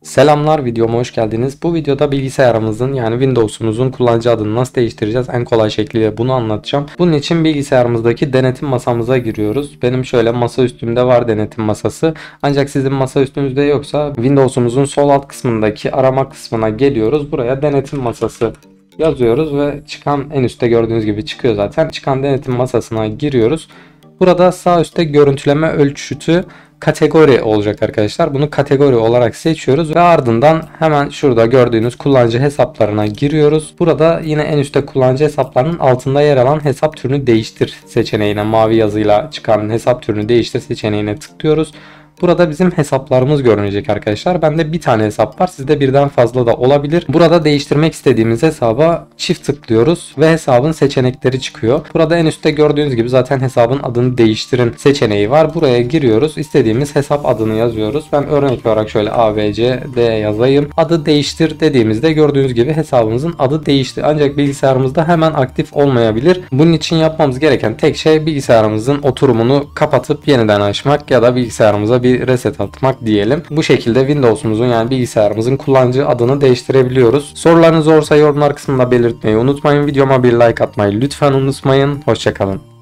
Selamlar, videoma hoş geldiniz. Bu videoda bilgisayarımızın yani Windows'umuzun kullanıcı adını nasıl değiştireceğiz en kolay şekliyle bunu anlatacağım. Bunun için bilgisayarımızdaki denetim masamıza giriyoruz. Benim şöyle masa üstümde var denetim masası. Ancak sizin masa üstünüzde yoksa Windows'umuzun sol alt kısmındaki arama kısmına geliyoruz. Buraya denetim masası yazıyoruz ve çıkan en üstte gördüğünüz gibi çıkıyor zaten. Çıkan denetim masasına giriyoruz. Burada sağ üstte görüntüleme ölçütü kategori olacak arkadaşlar. Bunu kategori olarak seçiyoruz ve ardından hemen şurada gördüğünüz kullanıcı hesaplarına giriyoruz. Burada yine en üstte kullanıcı hesaplarının altında yer alan hesap türünü değiştir seçeneğine, mavi yazıyla çıkan hesap türünü değiştir seçeneğine tıklıyoruz. Burada bizim hesaplarımız görünecek arkadaşlar. Bende bir tane hesap var. Sizde birden fazla da olabilir. Burada değiştirmek istediğimiz hesaba çift tıklıyoruz ve hesabın seçenekleri çıkıyor. Burada en üstte gördüğünüz gibi zaten hesabın adını değiştirin seçeneği var. Buraya giriyoruz. İstediğimiz hesap adını yazıyoruz. Ben örnek olarak şöyle ABCD yazayım. Adı değiştir dediğimizde gördüğünüz gibi hesabımızın adı değişti. Ancak bilgisayarımızda hemen aktif olmayabilir. Bunun için yapmamız gereken tek şey bilgisayarımızın oturumunu kapatıp yeniden açmak ya da bilgisayarımıza bir reset atmak diyelim. Bu şekilde Windows'umuzun yani bilgisayarımızın kullanıcı adını değiştirebiliyoruz. Sorularınız olursa yorumlar kısmında belirtmeyi unutmayın. Videoma bir like atmayı lütfen unutmayın. Hoşça kalın.